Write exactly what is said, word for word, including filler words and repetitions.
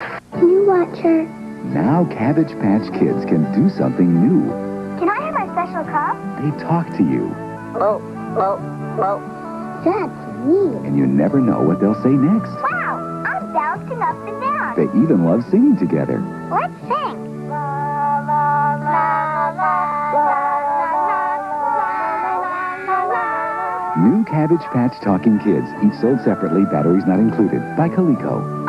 Can you watch her? Now Cabbage Patch Kids can do something new. Can I have my special cup? They talk to you. Whoa, whoa, whoa. That's neat. And you never know what they'll say next. Wow, I'm bouncing up and down. They even love singing together. Let's sing. La, la, la, la, la, la, la. New Cabbage Patch Talking Kids, each sold separately, batteries not included, by Coleco.